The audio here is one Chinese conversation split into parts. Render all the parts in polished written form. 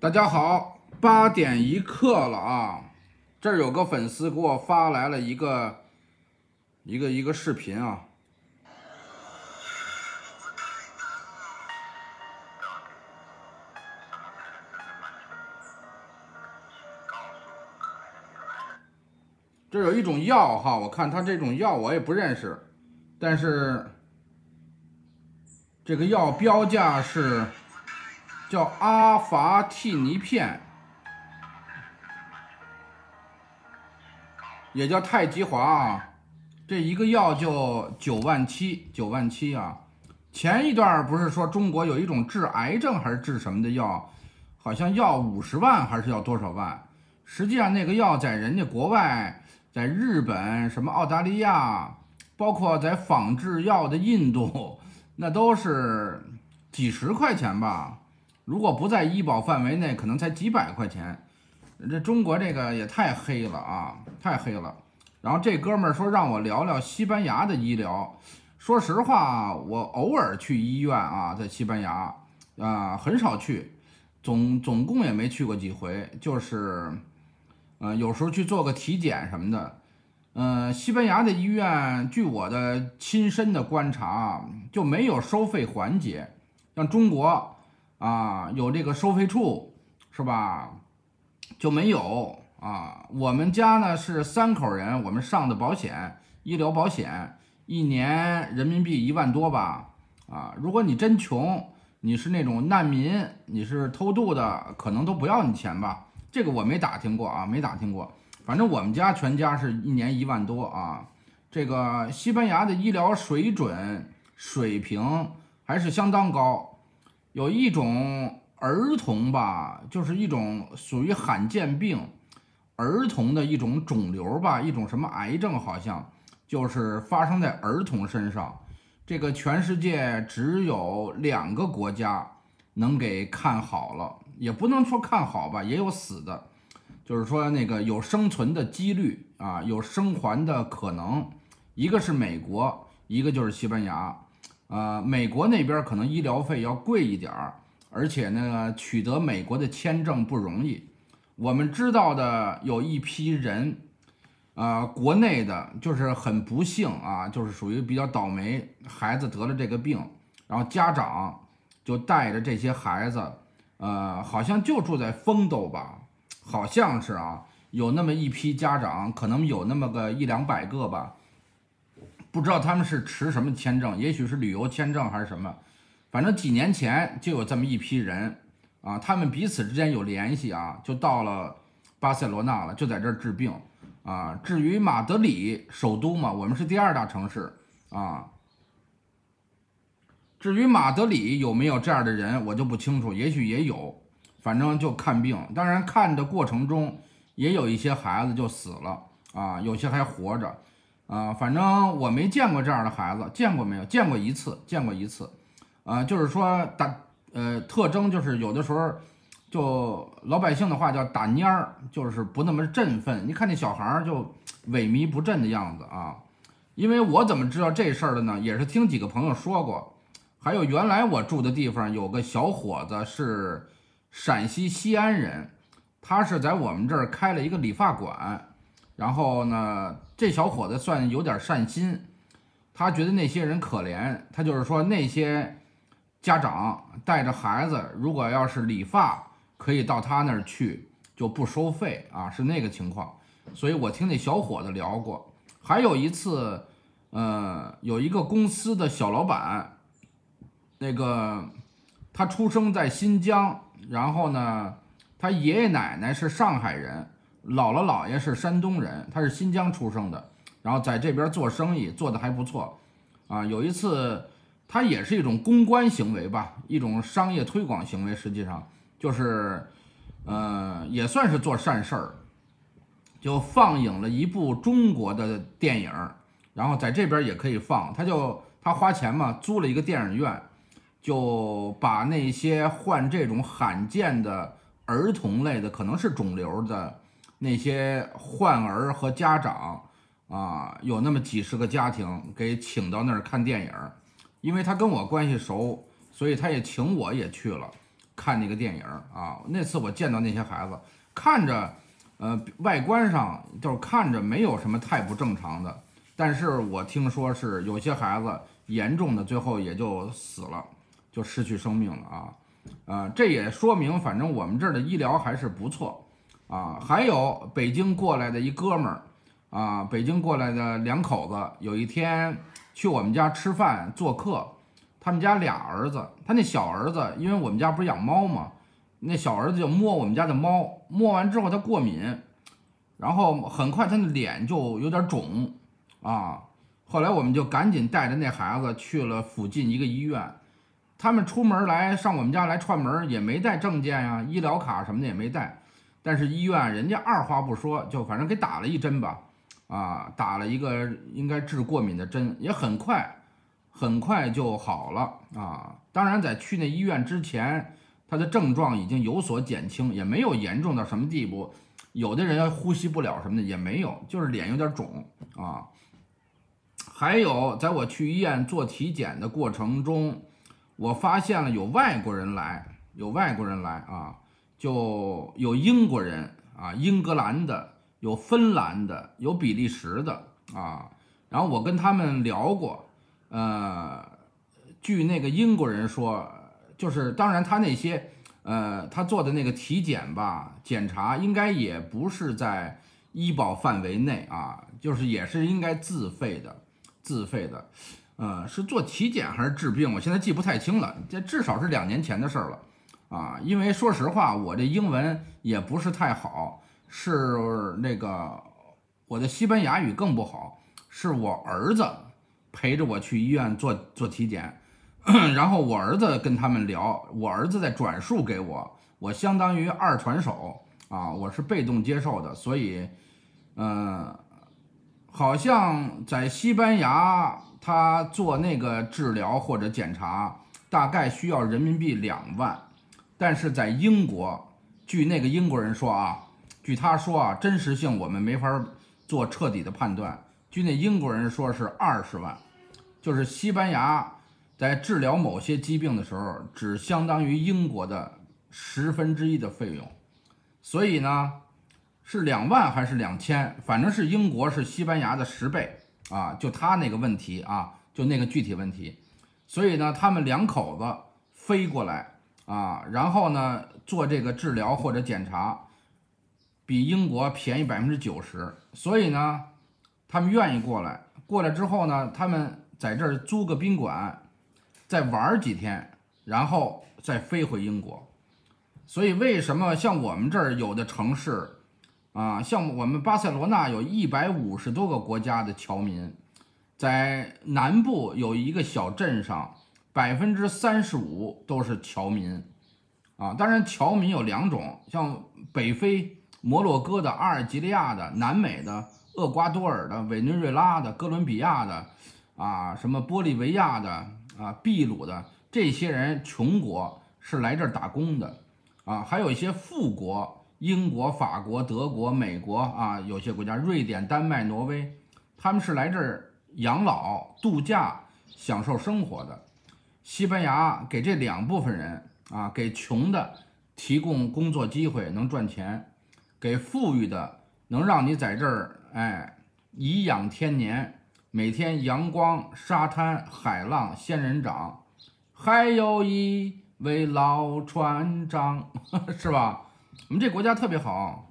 大家好，8点1刻了啊！这儿有个粉丝给我发来了一个视频啊。这有一种药哈，我看它这种药我也不认识，但是这个药标价是叫阿伐替尼片，也叫太极华啊。这一个药就9.7万啊。前一段不是说中国有一种治癌症还是治什么的药，好像要50万还是要多少万？实际上那个药在人家国外，在日本、什么澳大利亚，包括在仿制药的印度，那都是几十块钱吧。如果不在医保范围内，可能才几百块钱。这中国这个也太黑了啊，太黑了。然后这哥们儿说让我聊聊西班牙的医疗。说实话，我偶尔去医院啊，在西班牙啊，很少去，总共也没去过几回，就是有时候去做个体检什么的。西班牙的医院，据我的亲身的观察，就没有收费环节，像中国啊有这个收费处，是吧？就没有啊。我们家呢是3口人，我们上的保险，医疗保险，一年人民币1万多吧。啊，如果你真穷，你是那种难民，你是偷渡的，可能都不要你钱吧。这个我没打听过啊，没打听过。反正我们家全家是一年1万多啊。这个西班牙的医疗水准水平还是相当高。有一种儿童吧，就是一种属于罕见病，儿童的一种肿瘤吧，一种什么癌症，好像就是发生在儿童身上。这个全世界只有2个国家能给看好了，也不能说看好吧，也有死的，就是说那个有生存的几率啊，有生还的可能。一个是美国，一个就是西班牙。美国那边可能医疗费要贵一点儿，而且呢，取得美国的签证不容易。我们知道的有一批人，国内的就是很不幸啊，就是属于比较倒霉，孩子得了这个病，然后家长就带着这些孩子，好像就住在丰都吧，好像是啊，有那么一批家长，可能有那么个100-200个吧。不知道他们是持什么签证，也许是旅游签证还是什么，反正几年前就有这么一批人啊，他们彼此之间有联系啊，就到了巴塞罗那了，就在这儿治病啊。至于马德里首都嘛，我们是第2大城市啊。至于马德里有没有这样的人，我就不清楚，也许也有，反正就看病。当然看的过程中也有一些孩子就死了啊，有些还活着。反正我没见过这样的孩子，见过没有？见过一次，就是说特征就是有的时候就老百姓的话叫打蔫儿，就是不那么振奋。你看那小孩儿就萎靡不振的样子啊。因为我怎么知道这事儿的呢？也是听几个朋友说过。还有原来我住的地方有个小伙子是陕西西安人，他是在我们这儿开了一个理发馆。然后呢，这小伙子算有点善心，他觉得那些人可怜，他就是说那些家长带着孩子，如果要是理发，可以到他那儿去，就不收费啊，是那个情况。所以我听那小伙子聊过。还有一次，有一个公司的小老板，那个他出生在新疆，然后呢，他爷爷奶奶是上海人。姥姥姥爷是山东人，他是新疆出生的，然后在这边做生意做得还不错，啊，有一次他也是一种公关行为吧，一种商业推广行为，实际上就是，也算是做善事儿，就放映了一部中国的电影，然后在这边也可以放，他花钱嘛，租了一个电影院，就把那些患这种罕见的儿童类的，可能是肿瘤的。那些患儿和家长啊，有那么几十个家庭给请到那儿看电影，因为他跟我关系熟，所以他也请我也去了。 看那个电影啊。那次我见到那些孩子，看着外观上就是看着没有什么太不正常的，但是我听说是有些孩子严重的最后也就死了，就失去生命了啊。这也说明反正我们这儿的医疗还是不错啊。还有北京过来的一哥们儿啊，北京过来的两口子，有一天去我们家吃饭做客，他们家俩儿子，他那小儿子因为我们家不是养猫嘛，那小儿子就摸我们家的猫，摸完之后他过敏，然后很快他的脸就有点肿啊。后来我们就赶紧带着那孩子去了附近一个医院。他们出门来上我们家来串门也没带证件呀，医疗卡什么的也没带，但是医院人家二话不说就反正给打了一针吧，啊，打了一个应该治过敏的针，也很快就好了啊。当然在去那医院之前，他的症状已经有所减轻，也没有严重到什么地步，有的人呼吸不了什么的也没有，就是脸有点肿啊。还有在我去医院做体检的过程中，我发现了有外国人来啊，就有英国人啊，英格兰的，有芬兰的，有比利时的啊。然后我跟他们聊过，据那个英国人说，就是当然他那些他做的那个体检吧，检查应该也不是在医保范围内啊，就是也是应该自费的。是做体检还是治病？我现在记不太清了，这至少是2年前的事儿了，啊，因为说实话，我这英文也不是太好，是那个我的西班牙语更不好，是我儿子陪着我去医院做体检，然后我儿子跟他们聊，我儿子再转述给我，我相当于二传手啊，我是被动接受的，所以，好像在西班牙，他做那个治疗或者检查，大概需要人民币2万，但是在英国，据那个英国人说啊，据他说啊，真实性我们没法做彻底的判断。据那英国人说是20万，就是西班牙在治疗某些疾病的时候，只相当于英国的1/10的费用，所以呢。是2万还是2000？反正是英国是西班牙的10倍啊！就他那个问题啊，就那个具体问题，所以呢，他们两口子飞过来啊，然后呢做这个治疗或者检查，比英国便宜90%，所以呢，他们愿意过来。过来之后呢，他们在这儿租个宾馆，再玩几天，然后再飞回英国。所以为什么像我们这儿有的城市？啊，像我们巴塞罗那有150多个国家的侨民，在南部有一个小镇上，35%都是侨民，啊，当然侨民有2种，像北非摩洛哥的、阿尔及利亚的、南美的、厄瓜多尔的、委内瑞拉的、哥伦比亚的，啊，什么玻利维亚的，啊，秘鲁的，这些人穷国是来这儿打工的，啊，还有一些富国。英国、法国、德国、美国啊，有些国家，瑞典、丹麦、挪威，他们是来这儿养老、度假、享受生活的。西班牙给这2部分人啊，给穷的提供工作机会，能赚钱；给富裕的能让你在这儿颐养天年，每天阳光、沙滩、海浪、仙人掌，还有一位老船长，是吧？我们这国家特别好，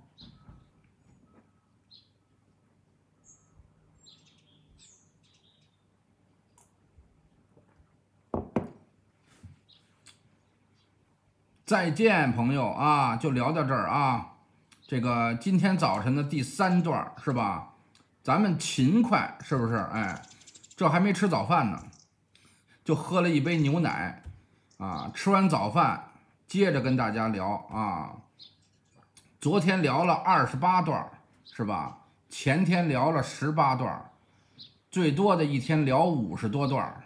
再见，朋友啊，就聊到这儿啊。这个今天早晨的第3段是吧？咱们勤快是不是？哎，这还没吃早饭呢，就喝了一杯牛奶啊。吃完早饭，接着跟大家聊啊。昨天聊了28段，是吧？前天聊了18段，最多的一天聊50多段